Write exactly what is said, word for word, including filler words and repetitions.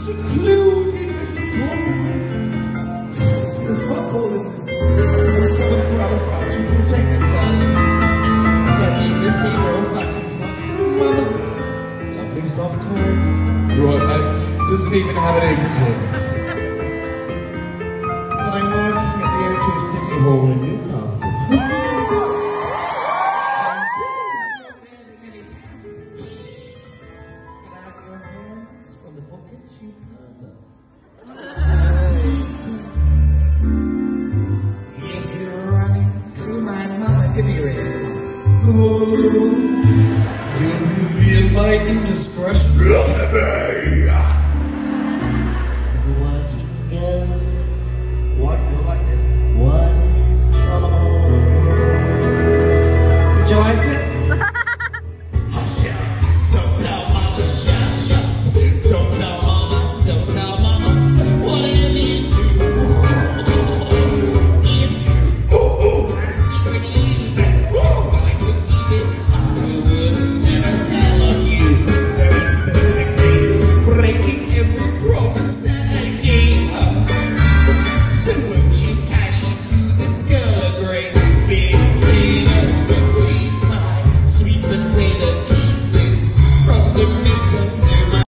secluded convent. There's fuck all in this. There's someone proud of France who protected darling. I don't need to see no fucking fucking mama. Lovely soft toys. Right, man. Doesn't even have an inkling. But I'm working at the O two City Hall in Newcastle.